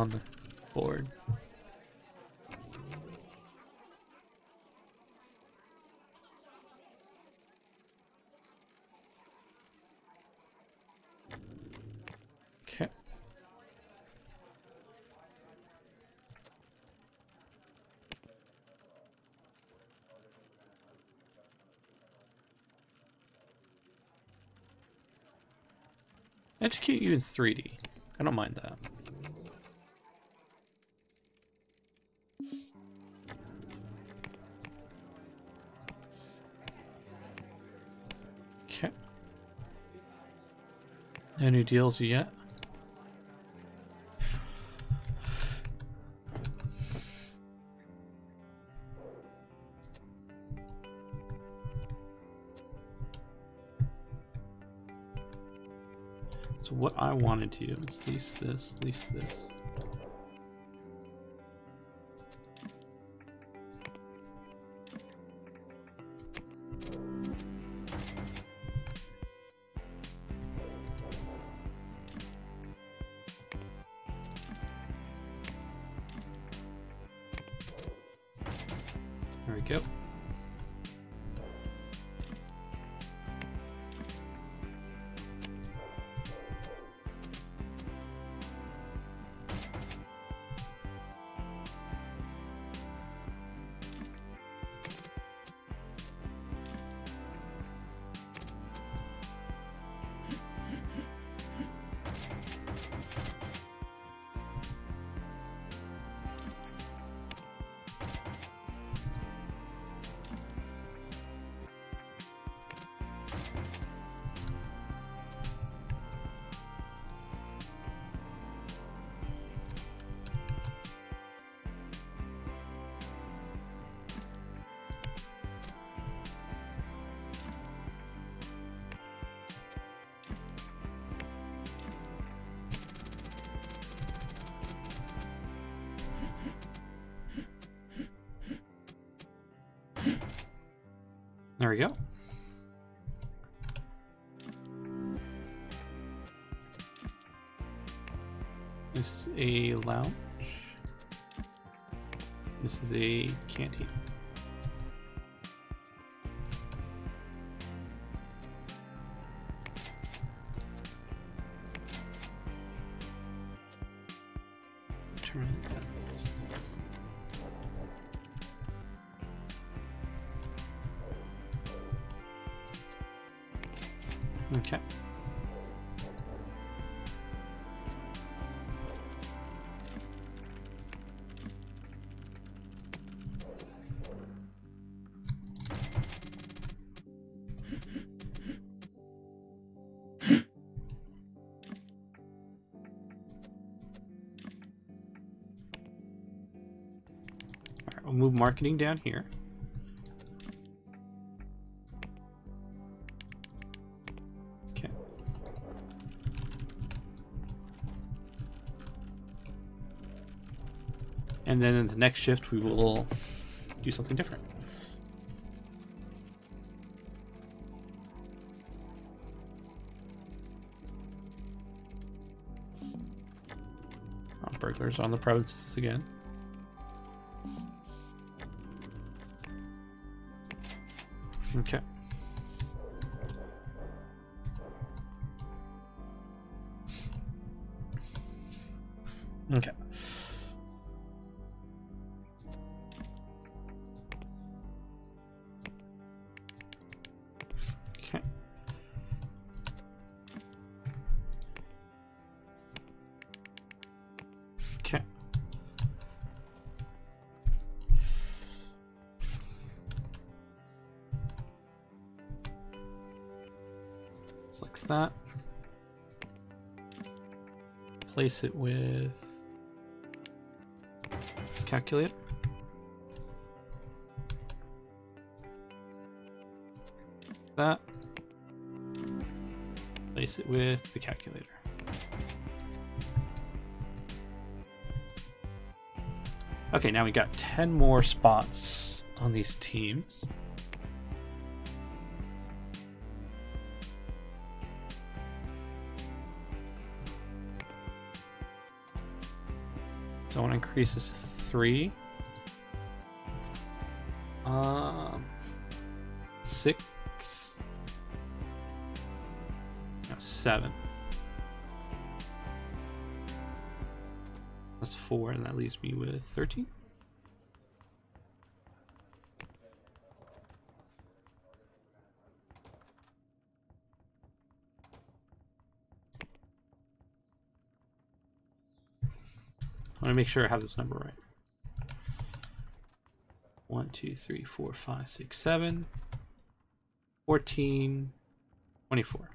on the board. Okay. Execute you in 3D. I don't mind that. Okay. No new deals yet. So what I want to do is lease this, lease this. There we go. There we go. This is a lounge. This is a canteen. Turn that. Okay. All right, we'll move marketing down here. And then in the next shift, we will do something different. Oh, burglars on the premises again. Okay. Okay. Okay. Okay. Just like that. Place it with calculator. That. Place it with the calculator. Okay, now we got 10 more spots on these teams. So I want to increase this to 3. 6. No, 7. That's 4, and that leaves me with 13. I want to make sure I have this number right. 1, 2, 3, 4, 5, 6, 7, 14, 24.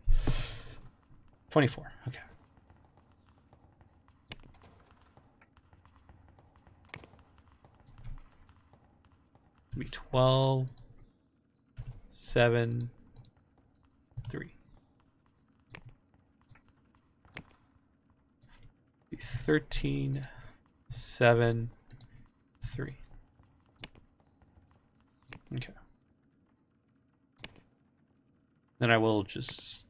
24, okay. It'll be 12, 7, 3. Be 13, 7, 3. Okay. Then I will just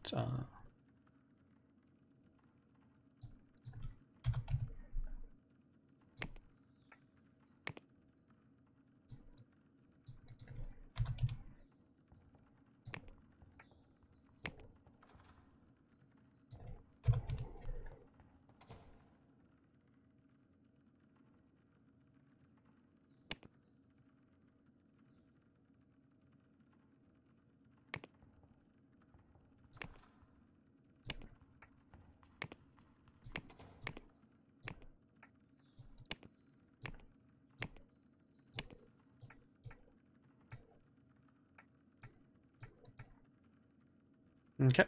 okay.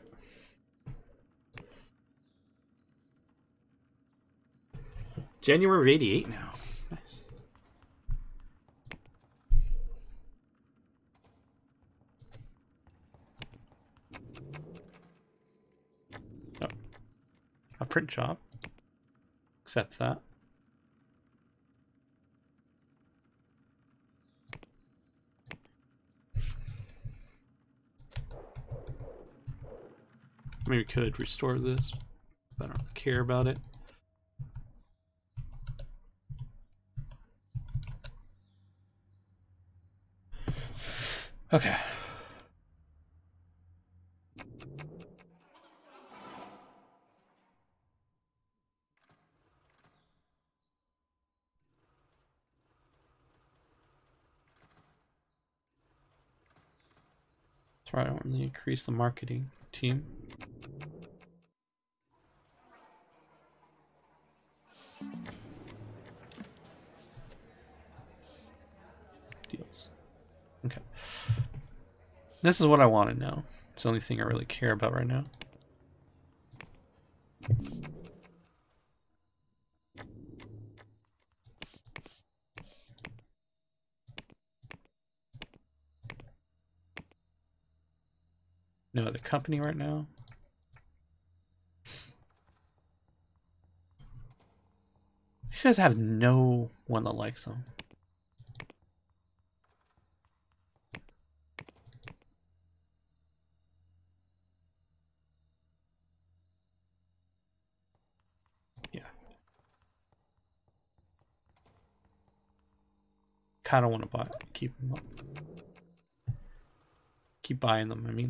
January of 88 now. Nice. Oh. A print shop. Accepts that. Maybe we could restore this, but I don't care about it. Okay. That's right, I want to increase the marketing team. Deals. Okay. This is what I want to know. It's the only thing I really care about right now. No other company right now. These guys have no one that likes them. Yeah. Kind of want to buy, keep them up. Keep buying them, I mean.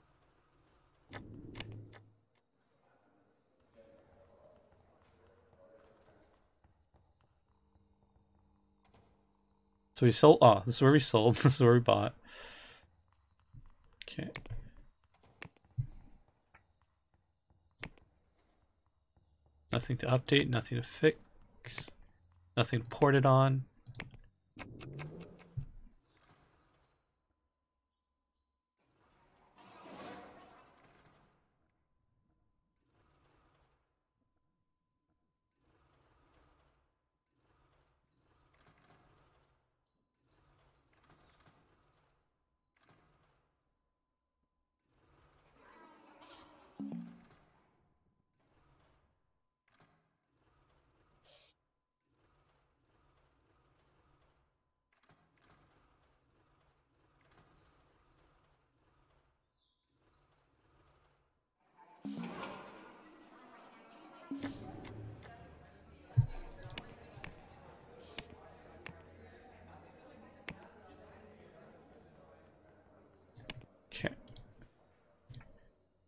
So we sold. Oh, this is where we sold. This is where we bought. Okay. Nothing to update, nothing to fix, nothing to port it on.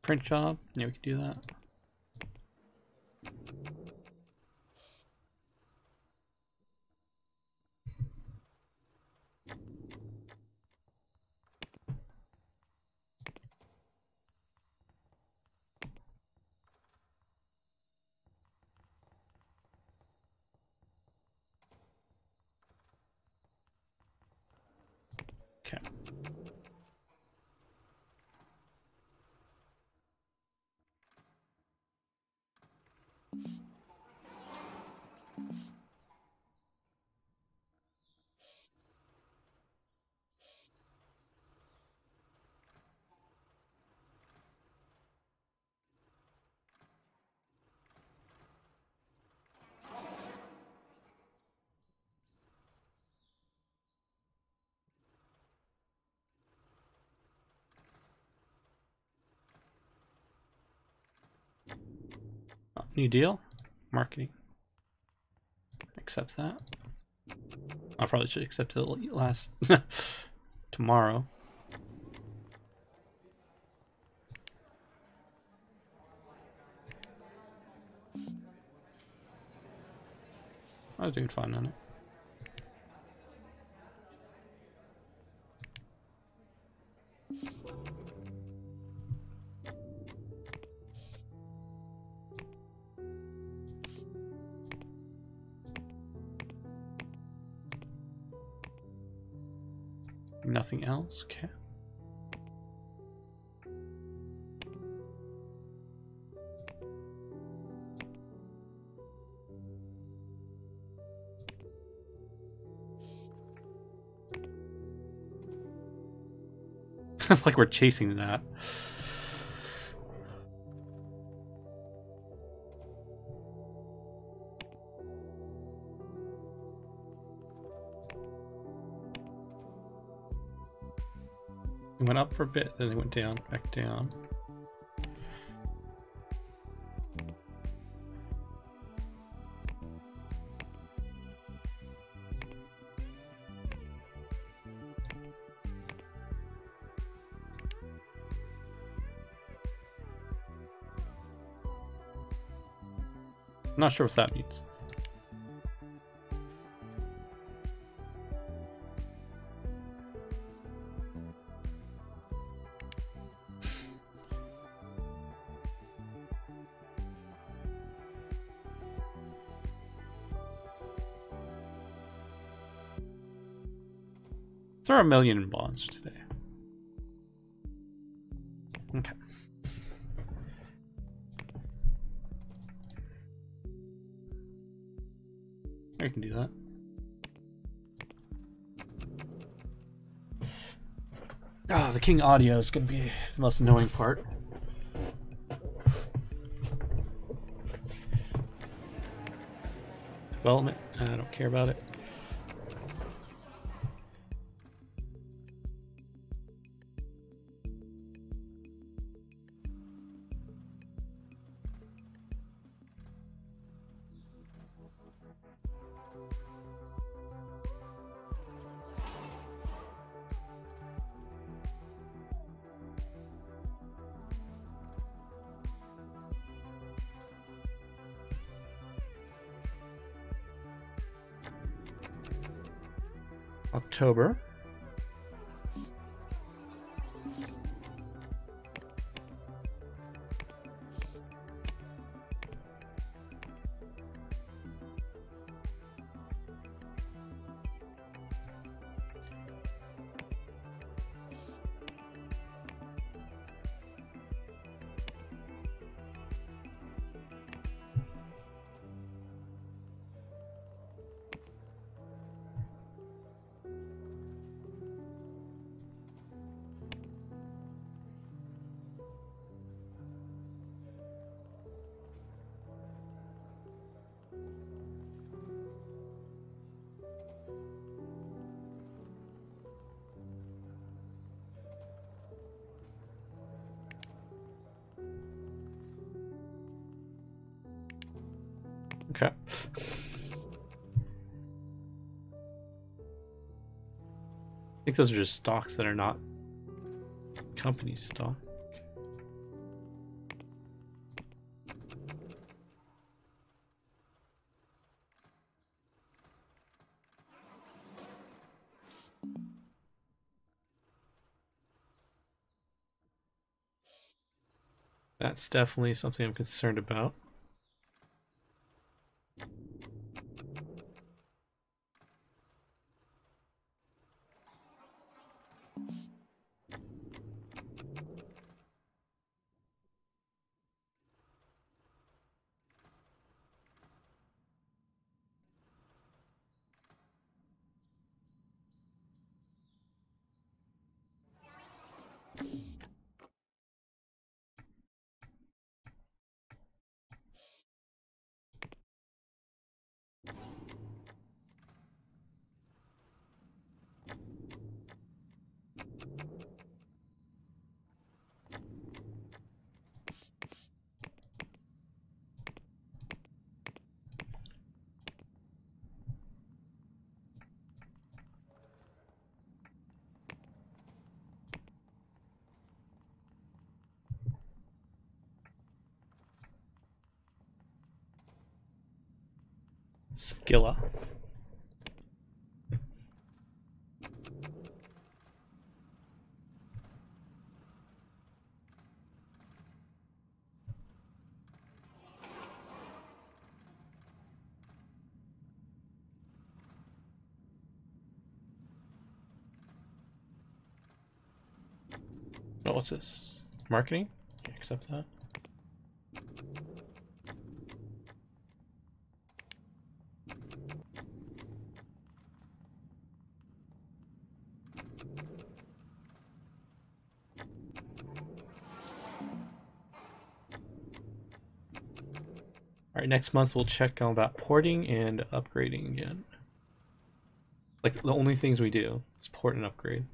Print job. Yeah, we could do that. Okay. Oh, new deal. Marketing. Accept that. I probably should accept it last tomorrow. I was doing fine on it. Nothing else? Okay. Like we're chasing that. It went up for a bit, then they went down, back down. I'm not sure what that means. There are 1 million in bonds today. Okay. I can do that. Oh, the King audio is going to be the most annoying part. Development, I don't care about it. October. Okay. I think those are just stocks that are not company stock. That's definitely something I'm concerned about. Skilla. Oh, what's this? Marketing? Accept that. Alright, next month we'll check on about porting and upgrading again. Like, the only things we do is port and upgrade.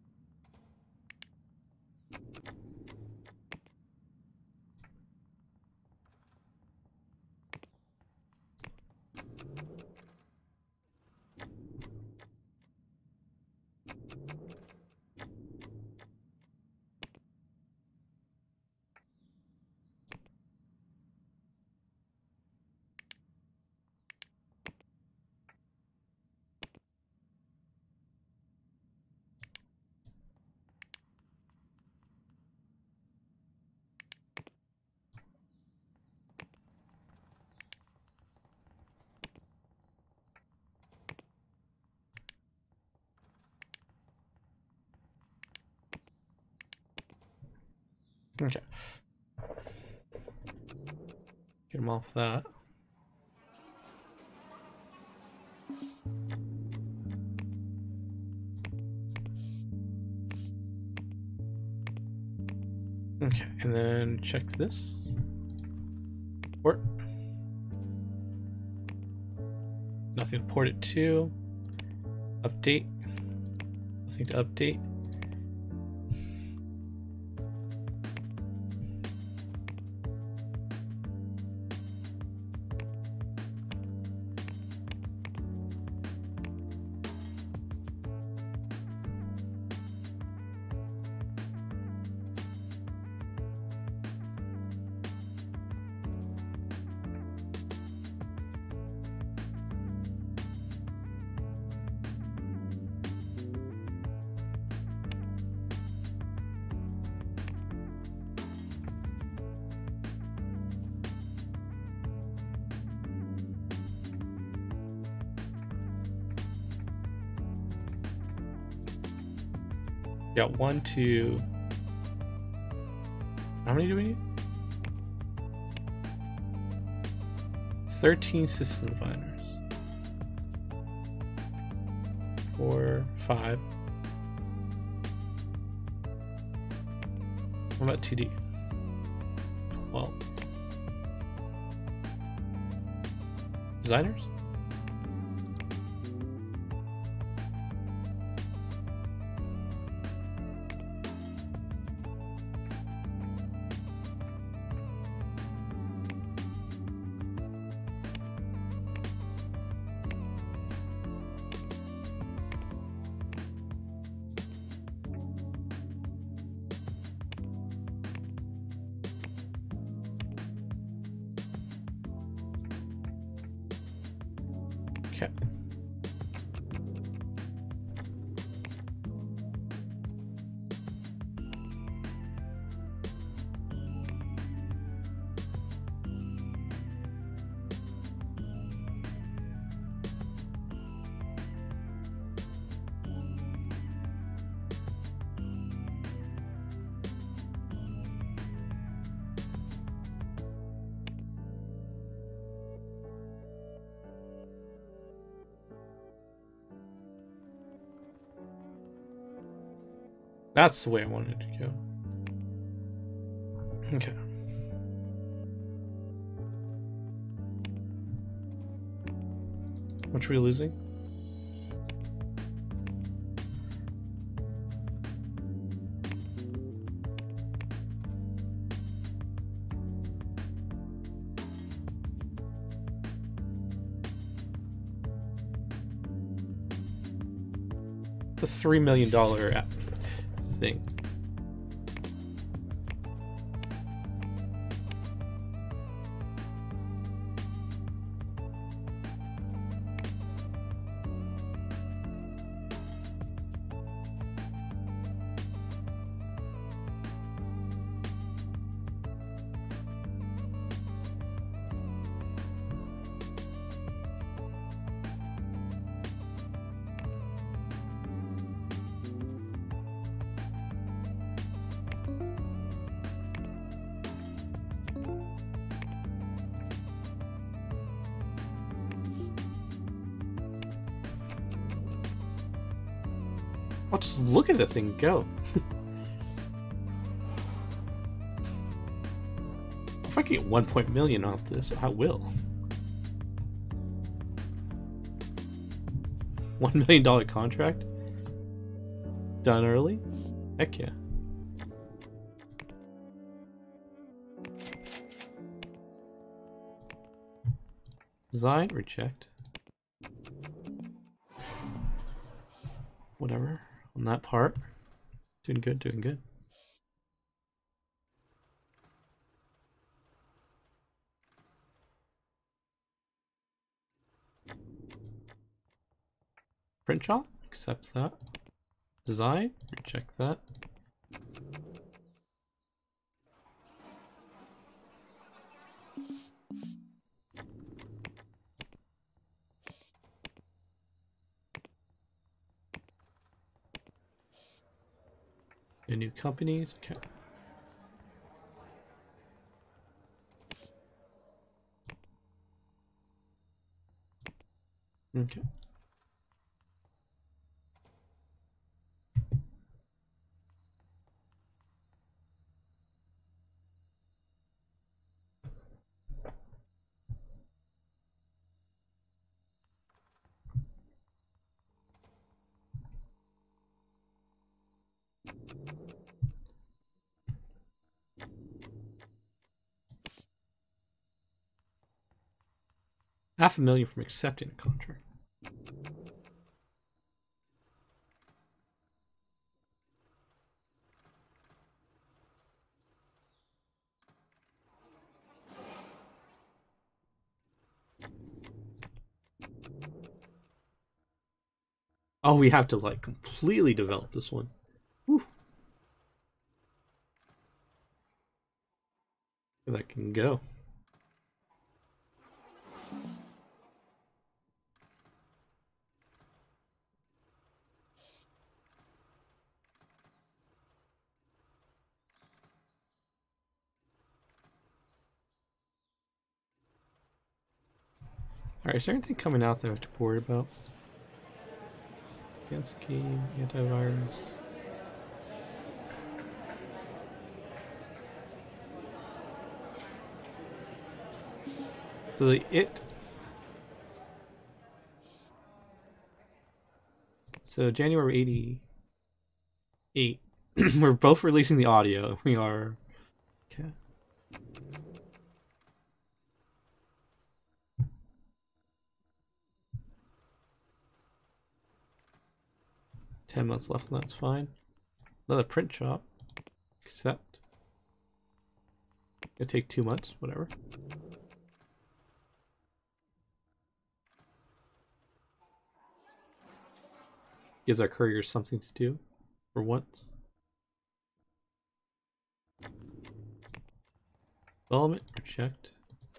Okay. Get them off that. Okay, and then check this. Port. Nothing to port it to. Update. Nothing to update. Got 1, 2. How many do we need? 13 system designers. 4, 5. What about 2D? Well, designers? Okay. That's the way I wanted it to go. Okay. How much are we losing? It's a $3 million thing. I'll just look at the thing go. If I can get 1 million off this, I will. $1 million contract? Done early? Heck yeah. Design, reject. Whatever. On that part. Doing good, doing good. Print shop, accept that. Design, reject that. And new companies, okay. Okay. $500,000 from accepting a contract. Oh, we have to like completely develop this one. Whew. That can go. Alright, is there anything coming out that I have to worry about? Against scheme, antivirus. So So January 88. We're both releasing the audio. We are. Okay. $10 months left, and that's fine. Another print shop. Accept. It'll take 2 months, whatever. Gives our couriers something to do for once. Development, reject.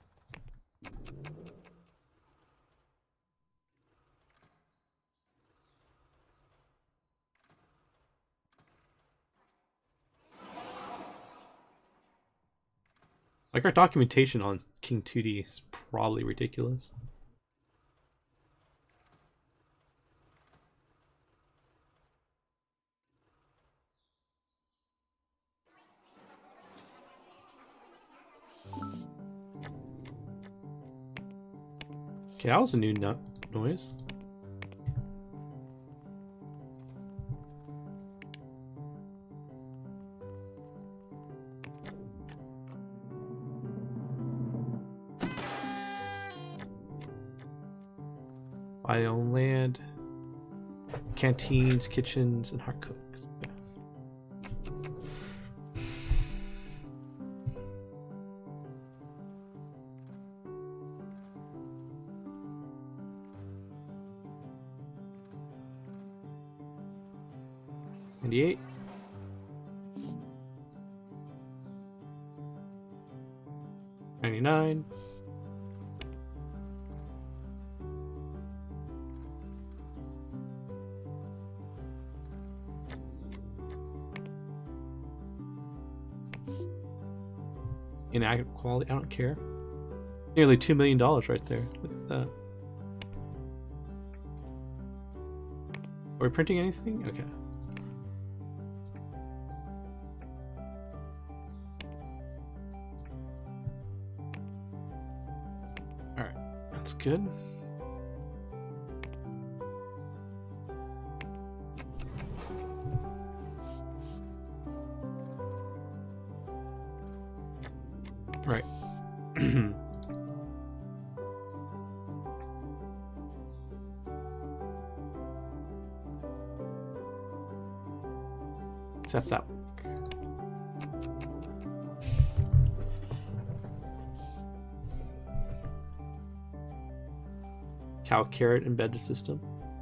Like, our documentation on King 2D is probably ridiculous. Okay, that was a new noise. Buy own land, canteens, kitchens, and hot cooks. $98. $99. Inaccurate quality, I don't care. Nearly $2 million right there. Look at that. Are we printing anything? Okay. Alright, that's good. Right. Except that one. Cow carrot embedded system.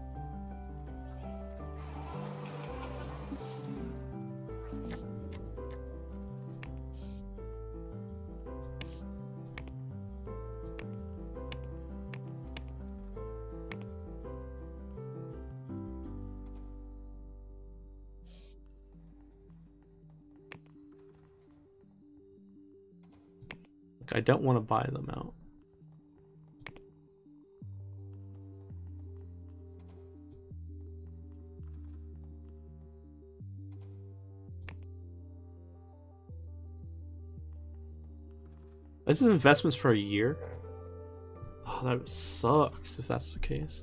I don't want to buy them out. This is investments for a year? Oh, that sucks if that's the case.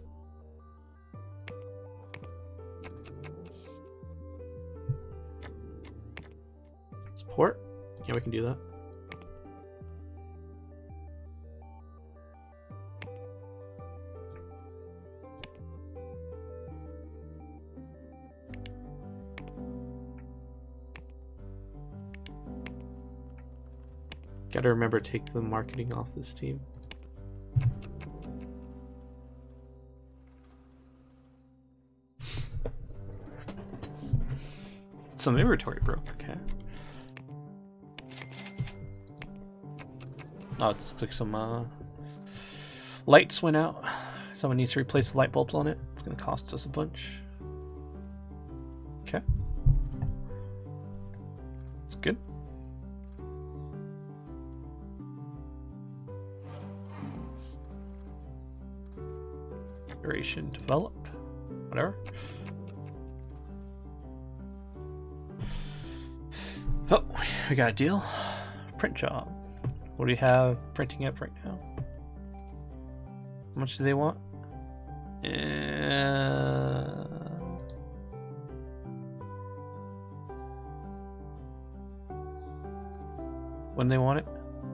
Support? Yeah, we can do that. Gotta remember to take the marketing off this team. Some inventory broke, okay. Oh, it looks like some lights went out. Someone needs to replace the light bulbs on it. It's gonna cost us a bunch. Okay. It's good. Duration, develop, whatever. Oh, we got a deal. Print job. What do we have printing up right now? How much do they want? When they want it?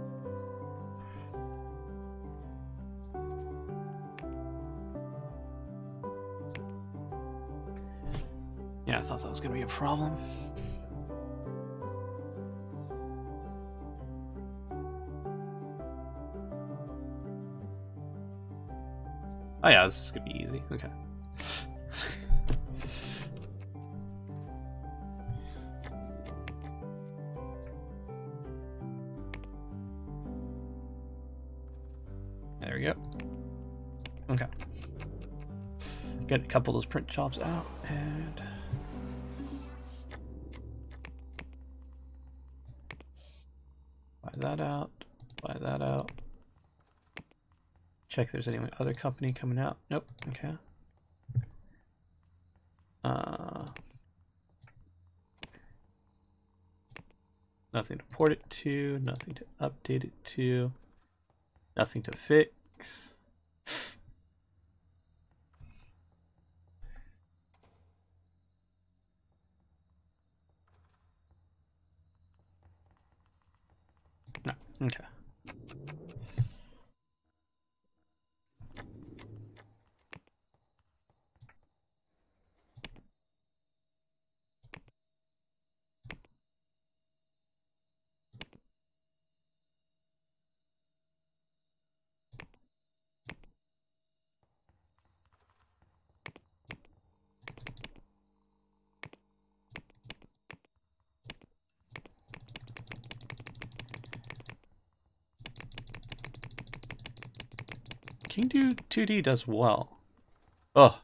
Yeah, I thought that was going to be a problem. Oh yeah, this is going to be easy. Okay. There we go. Okay. Get a couple of those print jobs out and buy that out, buy that out. Check if there's any other company coming out. Nope. Okay. Nothing to port it to, nothing to update it to, nothing to fix. Okay. King 2D does well. Oh,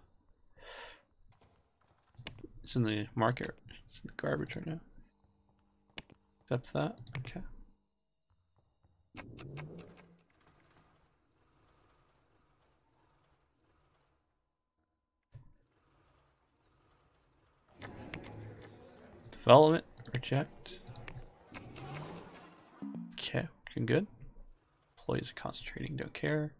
it's in the market. It's in the garbage right now. Accepts that. Okay. Development, reject. Okay, looking good. Employees are concentrating, don't care.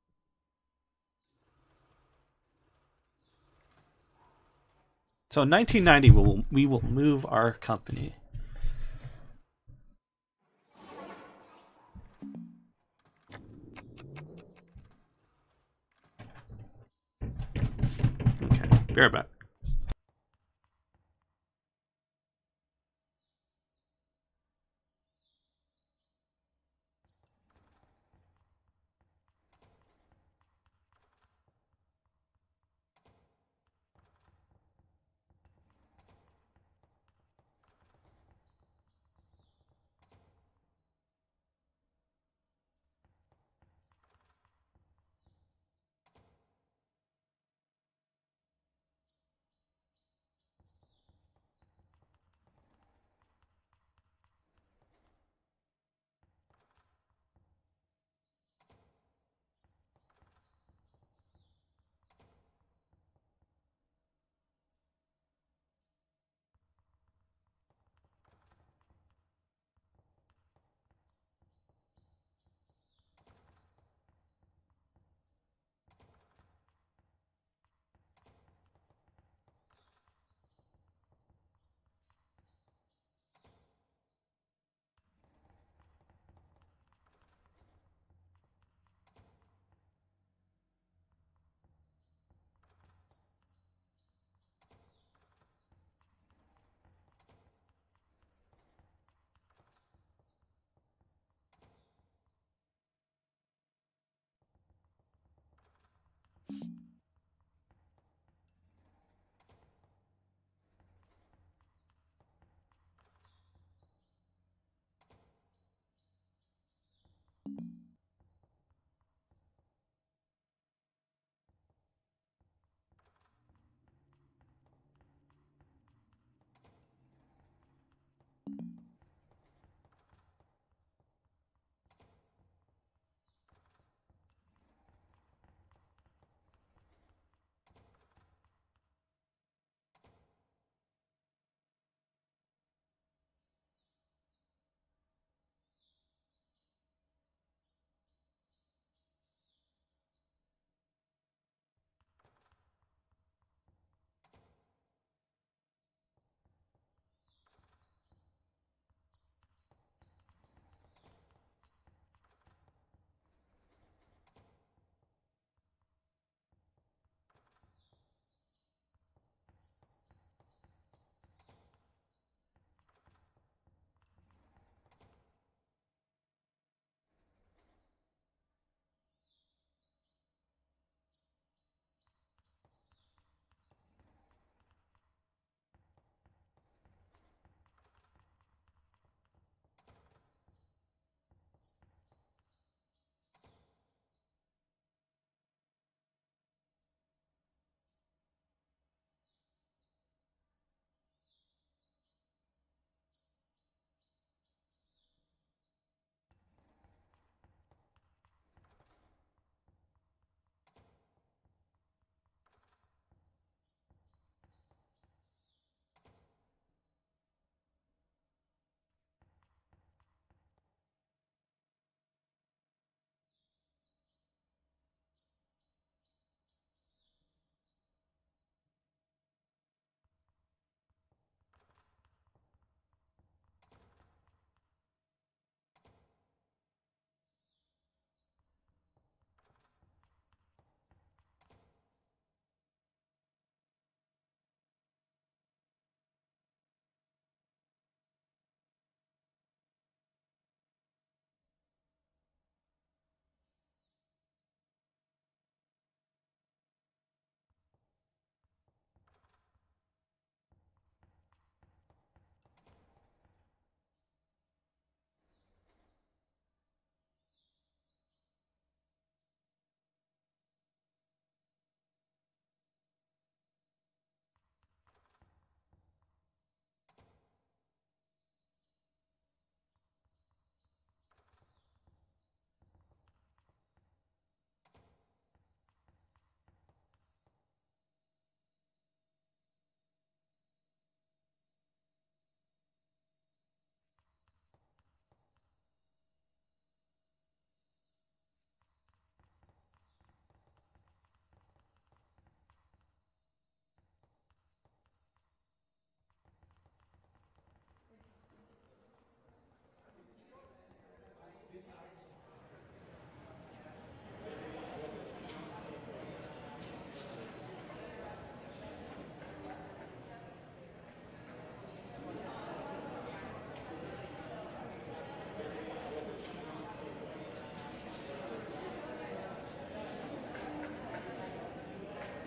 So in 1990, we will move our company. Okay, be right back.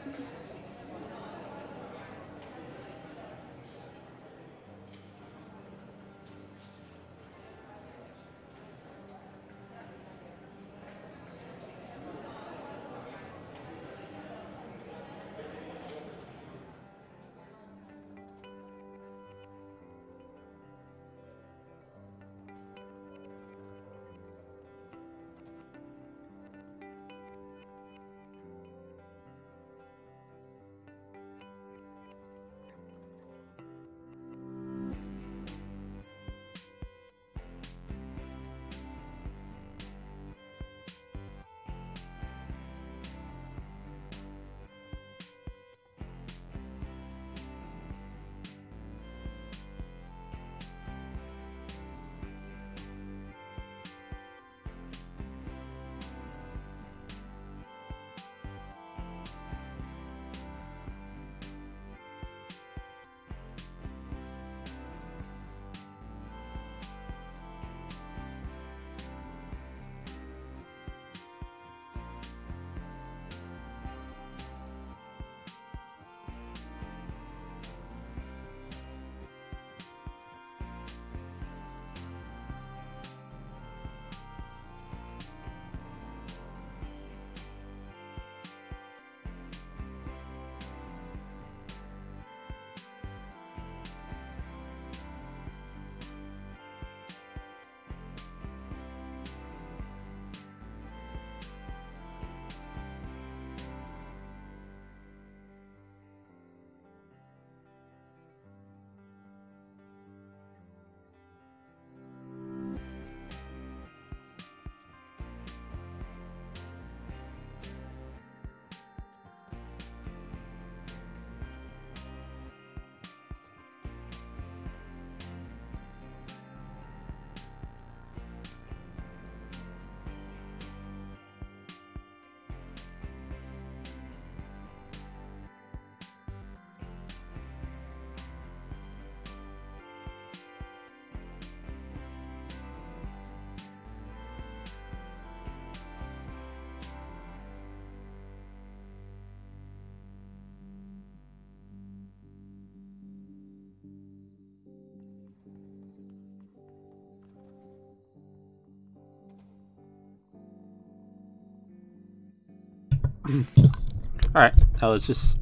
Alright, I was just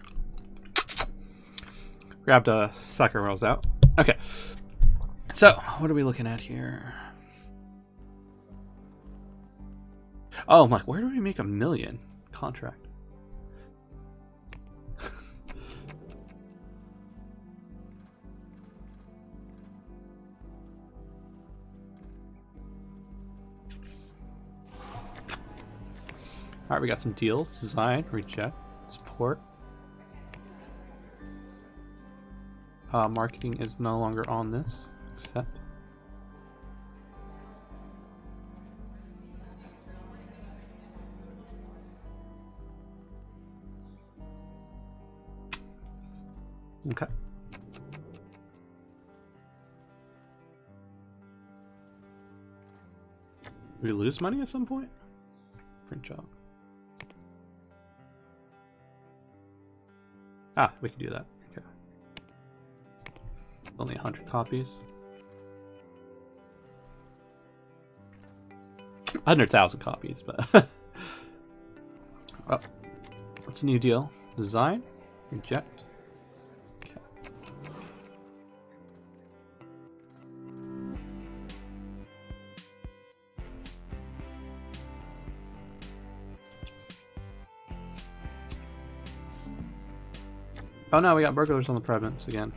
grabbed a soccer rolls out. Okay. So, what are we looking at here? Oh, I'm like, where do we make $1 million contract? Alright, we got some deals. Design, reject, support. Marketing is no longer on this. Accept. Okay. Did we lose money at some point? Print job. Ah, we can do that. Okay. Only 100 copies. 100,000 copies, but oh, what's the new deal? Design, reject. Okay. Oh no, we got burglars on the premise again.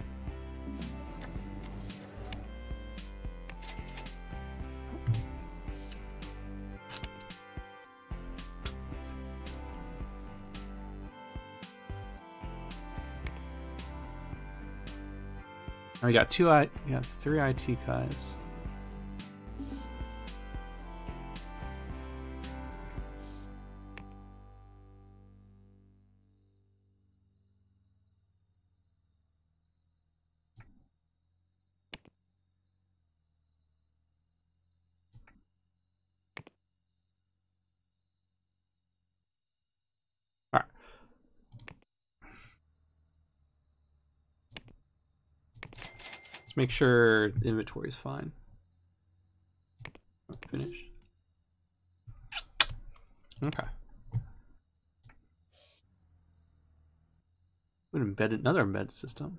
And we got three IT guys. Let's make sure the inventory is fine. Finished. Okay. Another embedded system.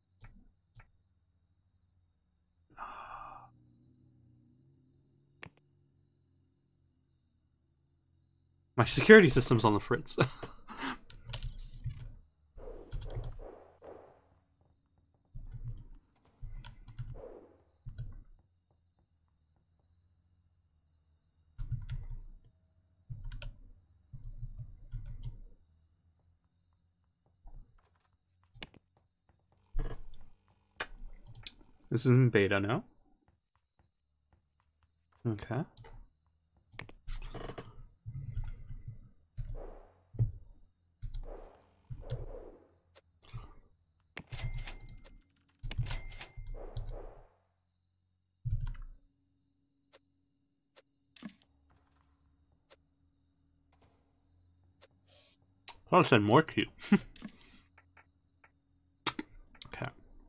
My security system's on the fritz. This is in beta now. Okay. I'll send more to you. Okay.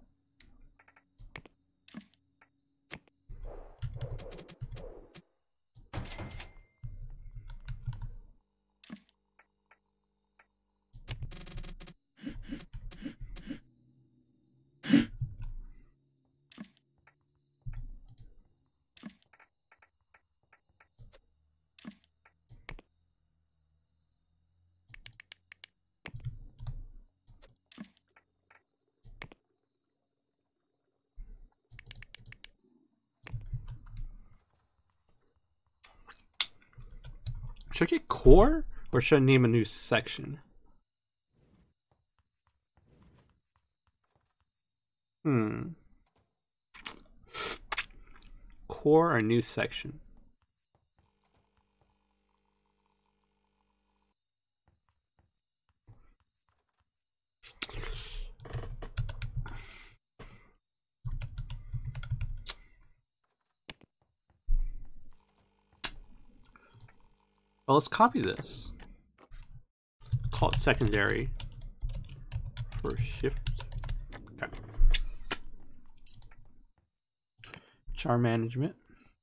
Should I get core or should I name a new section? Core or new section? Well, let's copy this. Call it secondary for shift. Okay. Char management.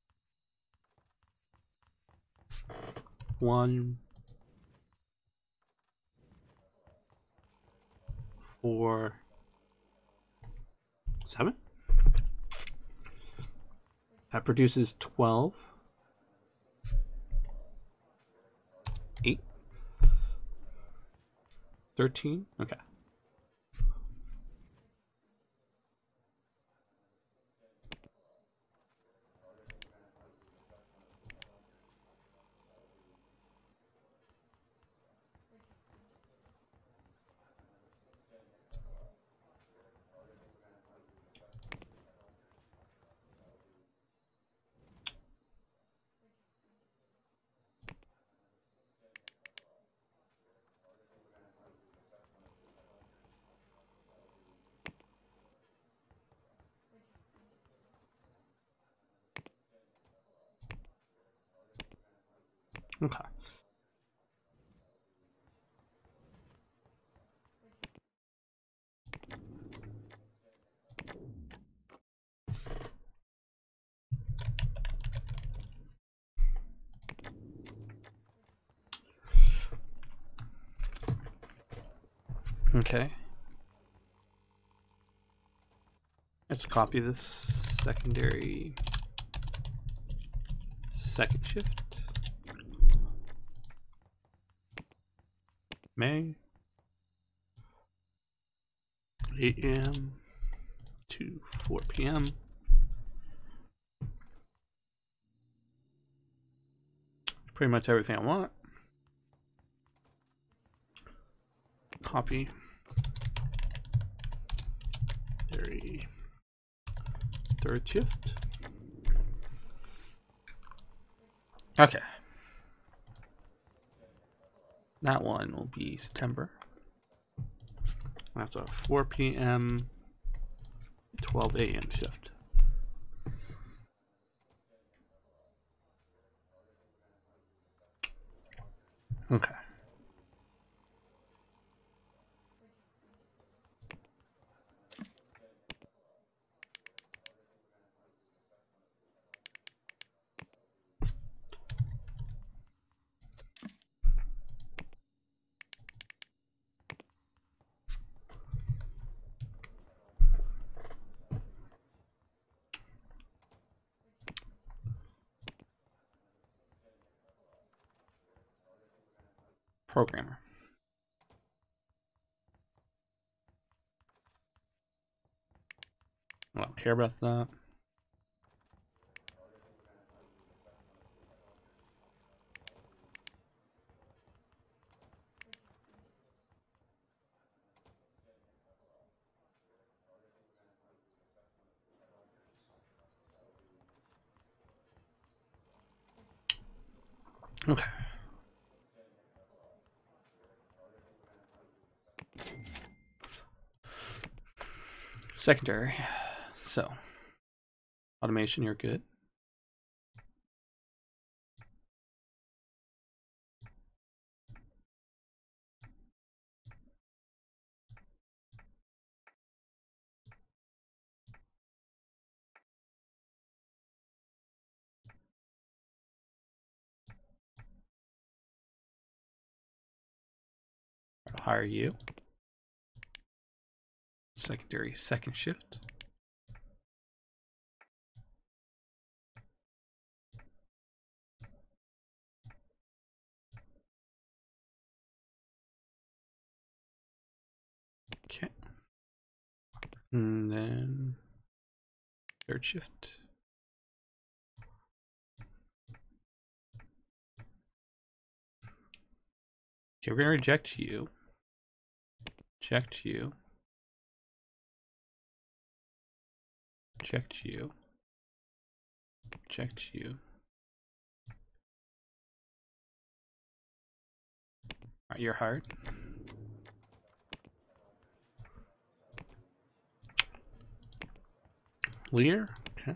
1, 4, 7. That produces 12. 8. 13. Okay. Okay. Okay. Let's copy this secondary second shift. May 8 a.m. to 4 p.m. Pretty much everything I want. Copy. Third shift. Okay. That one will be September. That's a 4 p.m. 12 a.m. shift. Okay. programmer. I don't care about that. Okay. Secondary. So, automation, you're good. I'll hire you. Secondary, second shift. Okay. And then third shift. Okay, we're gonna reject you. Reject you. Reject you. Reject you. Alright, you're hired. Lear? Okay.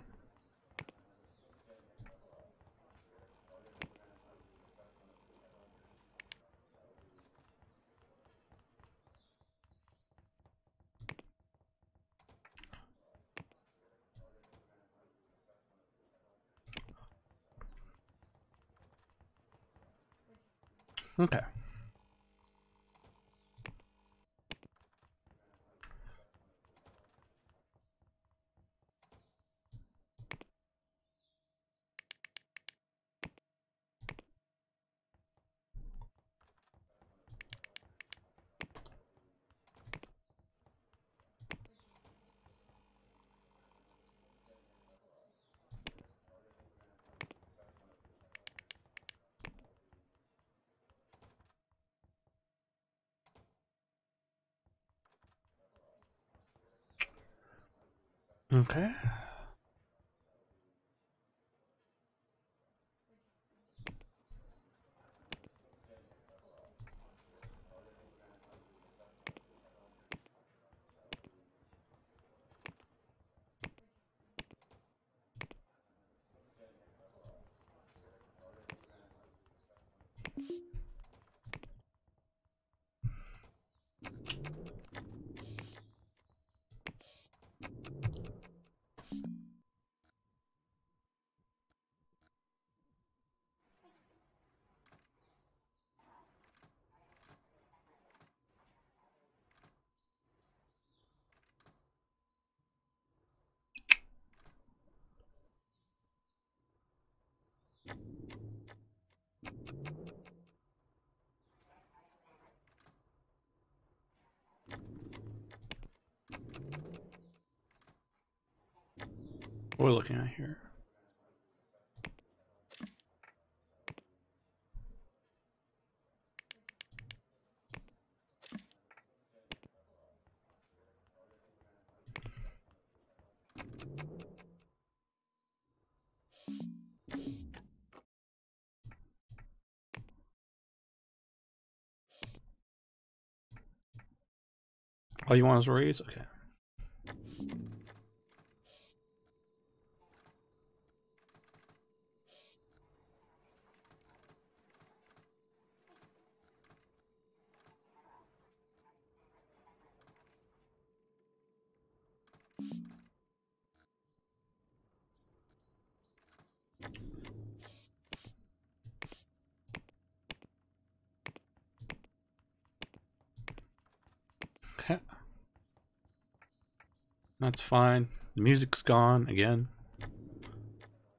Okay. Okay. What are we looking at here? All you want is a raise? Okay. Okay. That's fine. The music's gone again.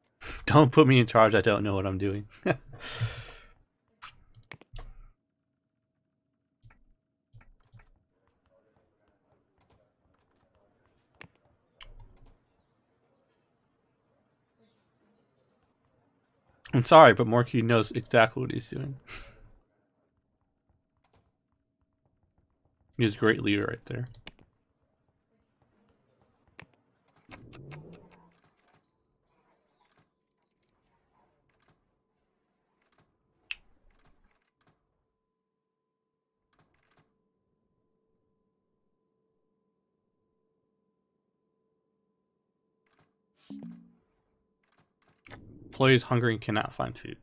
Don't put me in charge. I don't know what I'm doing. I'm sorry, but Morky knows exactly what he's doing. He's a great leader right there. Employees hungry and cannot find food.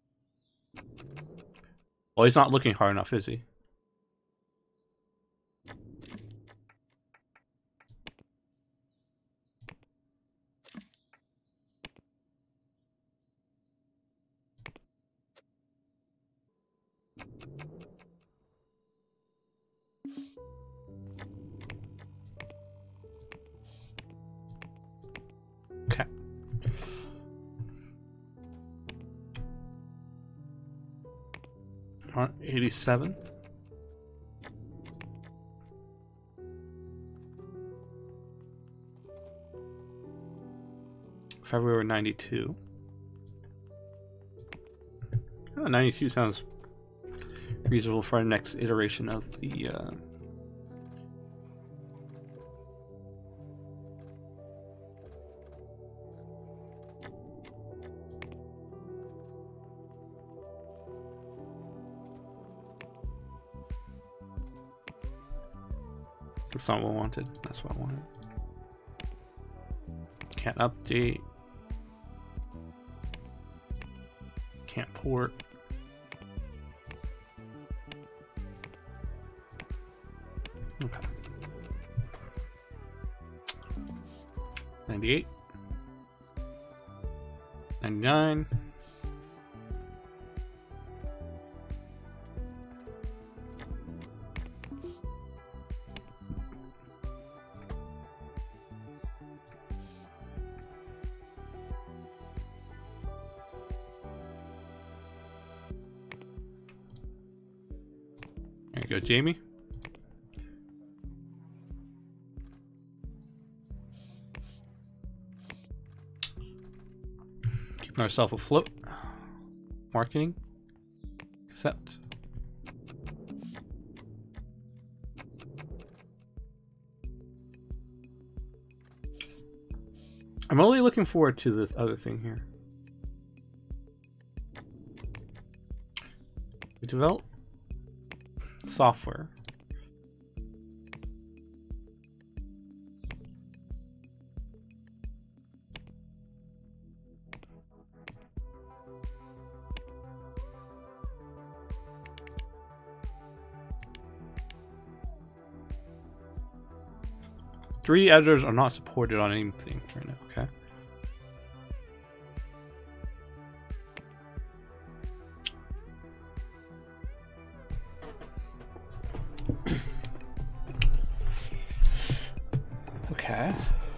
Well, he's not looking hard enough, is he? Okay. All right, 87. February 92. Oh, 92 sounds reasonable for our next iteration of the That's not what I wanted. That's what I wanted. Can't update. Can't port. Okay. 98. 99. There you go, Jamie. Keeping ourselves afloat. Marketing. Accept. I'm only looking forward to this other thing here. We develop software. Three editors are not supported on anything right now, okay? Okay.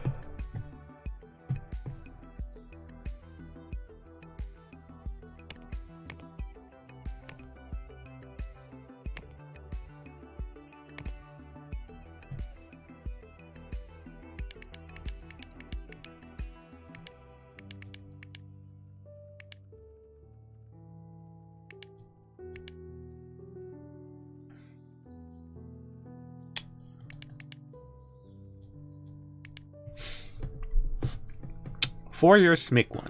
Four years to make one.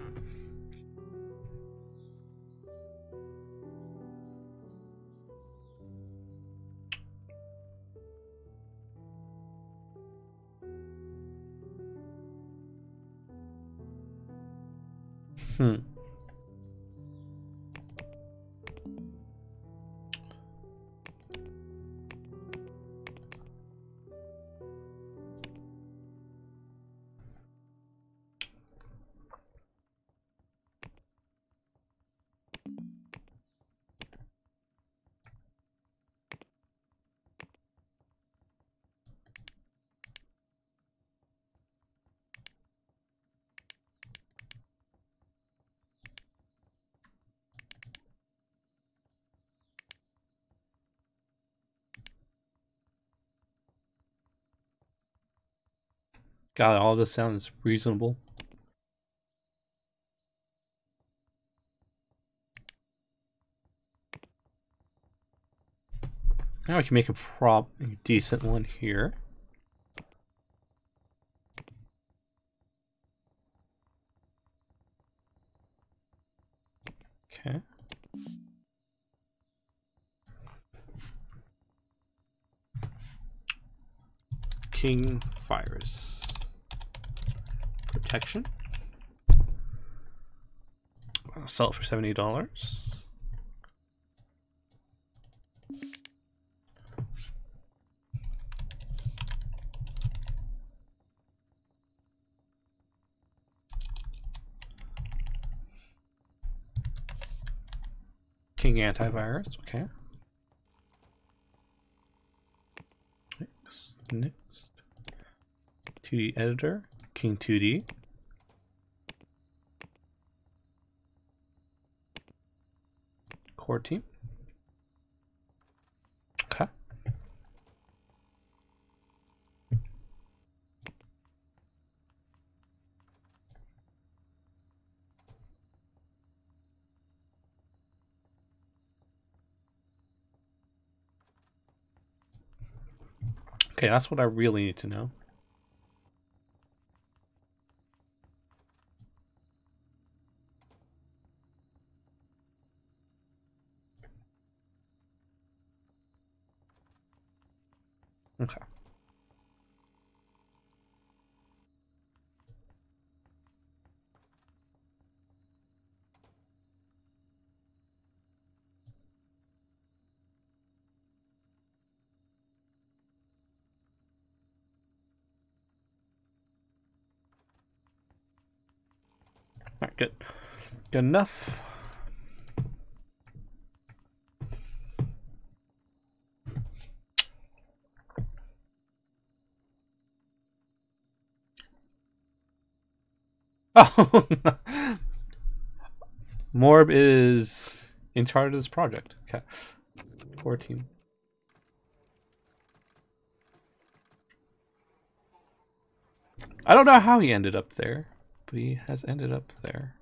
Hmm. God, all this sounds reasonable. Now I can make a decent one here. Okay. King Virus. Protection. I'll sell it for $70. King Antivirus, okay. Next. 2D Editor, King 2D. Core Team. Okay. Okay, that's what I really need to know. Okay. Alright, good. Good enough. Oh, Morb is in charge of this project. Okay. 14. I don't know how he ended up there, but he has ended up there.